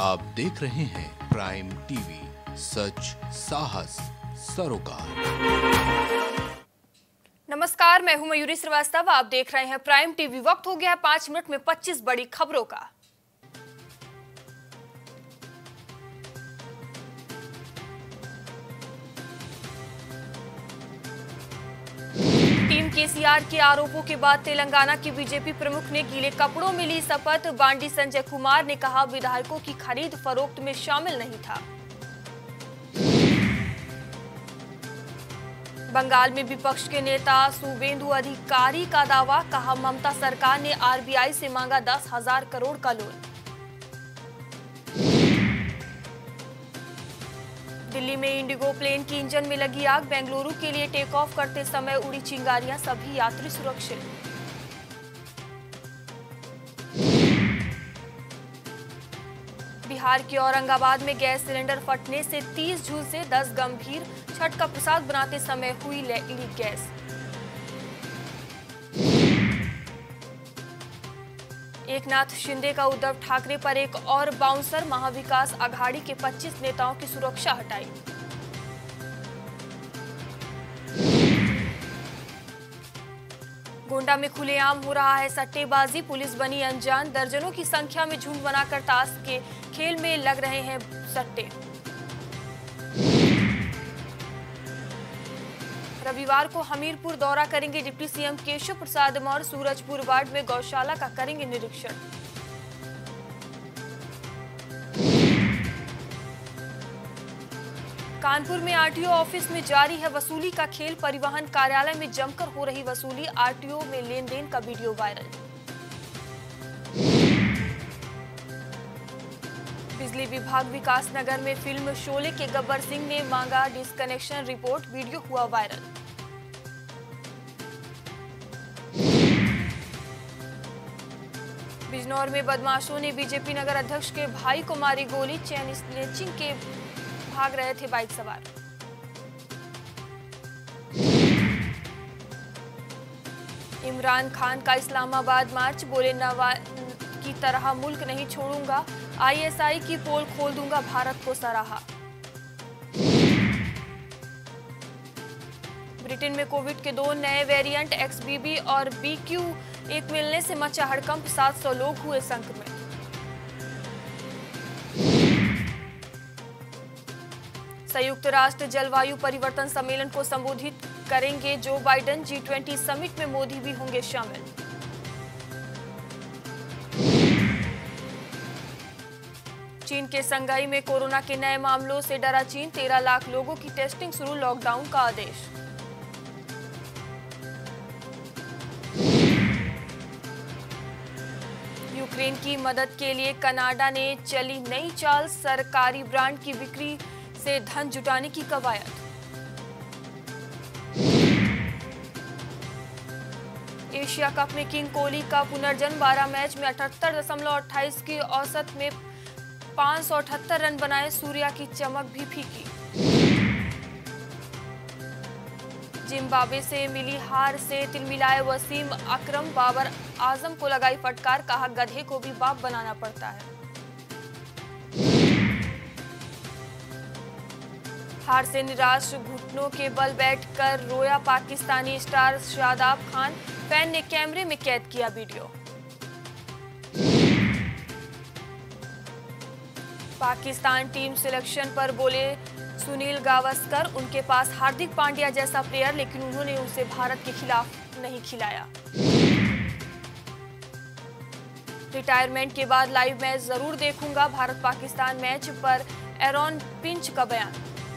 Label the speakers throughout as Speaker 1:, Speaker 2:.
Speaker 1: आप देख रहे हैं प्राइम टीवी, सच साहस सरोकार।
Speaker 2: नमस्कार, मैं हूं मयूरी श्रीवास्तव। आप देख रहे हैं प्राइम टीवी। वक्त हो गया है 5 मिनट में 25 बड़ी खबरों का। टीम केसीआर के आरोपों के बाद तेलंगाना के बीजेपी प्रमुख ने गीले कपड़ों में ली शपथ। बांडी संजय कुमार ने कहा, विधायकों की खरीद फरोख्त में शामिल नहीं था। बंगाल में विपक्ष के नेता शुभेंदु अधिकारी का दावा, कहा ममता सरकार ने आरबीआई से मांगा 10,000 करोड़ का लोन। दिल्ली में इंडिगो प्लेन की इंजन में लगी आग। बेंगलुरु के लिए टेक ऑफ करते समय उड़ी चिंगारियां, सभी यात्री सुरक्षित। बिहार के औरंगाबाद में गैस सिलेंडर फटने से 30 झुलसे 10 गंभीर। छठ का प्रसाद बनाते समय हुई लीक गैस। एकनाथ शिंदे का उद्धव ठाकरे पर एक और बाउंसर। महाविकास आघाड़ी के 25 नेताओं की सुरक्षा हटाई। गोंडा में खुलेआम हो रहा है सट्टेबाजी, पुलिस बनी अनजान। दर्जनों की संख्या में झुंड बनाकर ताश के खेल में लग रहे हैं सट्टे। रविवार को हमीरपुर दौरा करेंगे deputy CM Keshav Prasad Maurya. Surajpur ward में गौशाला का करेंगे निरीक्षण। कानपुर में आरटीओ ऑफिस में जारी है वसूली का खेल। परिवहन कार्यालय में जमकर हो रही वसूली। आरटीओ में लेन देन का वीडियो वायरल। बिजली विभाग विकासनगर में फिल्म शोले के गब्बर सिंह ने मांगा डिस्कनेक्शन रिपोर्ट। वीडियो हुआ वायरल। बिजनौर में बदमाशों ने बीजेपी नगर अध्यक्ष के भाई को मारी गोली। चैन स्नेचिंग के भाग रहे थे बाइक सवार। इमरान खान का इस्लामाबाद मार्च। बोले, नवाज की तरह मुल्क नहीं छोड़ूंगा, आईएसआई की पोल खोल दूंगा, भारत को सराहा। ब्रिटेन में कोविड के 2 नए वेरिएंट XBB और BQ1 मिलने से मचा हड़कंप। 700 लोग हुए संक्रमित। संयुक्त राष्ट्र जलवायु परिवर्तन सम्मेलन को संबोधित करेंगे जो बाइडेन। G20 समिट में मोदी भी होंगे शामिल। चीन के संघाई में कोरोना के नए मामलों से डरा चीन। 13 लाख लोगों की टेस्टिंग शुरू। लॉकडाउन का आदेश। यूक्रेन की मदद के लिए कनाडा ने चली नई चाल। सरकारी ब्रांड की बिक्री से धन जुटाने की कवायद। एशिया कप में किंग कोहली का पुनर्जन्म। 12 मैच में 78.28 की औसत में 578 रन बनाए। सूर्या की चमक भी फीकी। जिम्बाब्वे से मिली हार से तिलमिलाए वसीम अकरम। बाबर आजम को लगाई फटकार, कहा गधे को भी बाप बनाना पड़ता है। हार से निराश घुटनों के बल बैठकर रोया पाकिस्तानी स्टार शादाब खान। फैन ने कैमरे में कैद किया वीडियो। पाकिस्तान टीम सिलेक्शन पर बोले सुनील गावस्कर, उनके पास हार्दिक पांड्या जैसा प्लेयर, लेकिन उन्होंने उसे भारत के खिलाफ नहीं खिलाया। रिटायरमेंट के बाद लाइव मैच जरूर देखूंगा। भारत पाकिस्तान मैच पर एरॉन पिंच का बयान।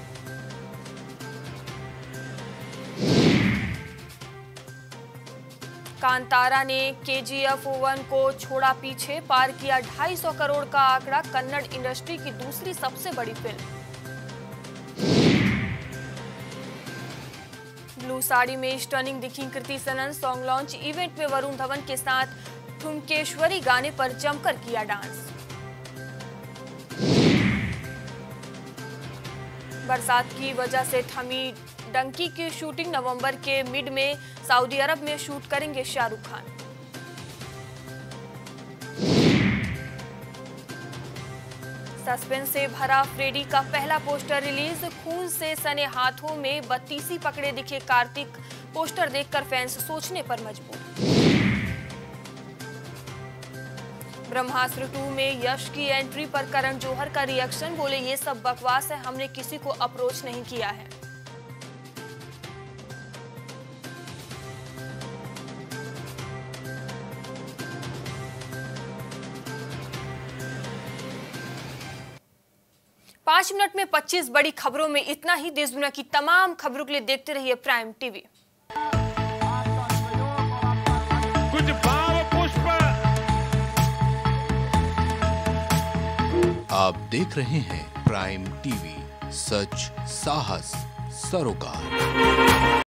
Speaker 2: कांतारा ने KGF1 को छोड़ा पीछे। पार किया 250 करोड़ का आंकड़ा। कन्नड़ इंडस्ट्री की दूसरी सबसे बड़ी फिल्म। ब्लू साड़ी में स्टनिंग दिखी कृति सनन। सॉन्ग लॉन्च इवेंट में वरुण धवन के साथ ठुमकेश्वरी गाने पर जमकर किया डांस। बरसात की वजह से थमी डंकी की शूटिंग। नवंबर के मिड में सऊदी अरब में शूट करेंगे शाहरुख खान। सस्पेंस से भरा फ्रेडी का पहला पोस्टर रिलीज। खून से सने हाथों में बत्तीसी पकड़े दिखे कार्तिक। पोस्टर देखकर फैंस सोचने पर मजबूर। ब्रह्मास्त्र 2 में यश की एंट्री पर करण जौहर का रिएक्शन। बोले ये सब बकवास है, हमने किसी को अप्रोच नहीं किया है। पांच मिनट में 25 बड़ी खबरों में इतना ही। देश दुनिया की तमाम खबरों के लिए देखते रहिए प्राइम टीवी।
Speaker 3: कुछ भाव पुष्प।
Speaker 1: आप देख रहे हैं प्राइम टीवी, सच साहस सरोकार।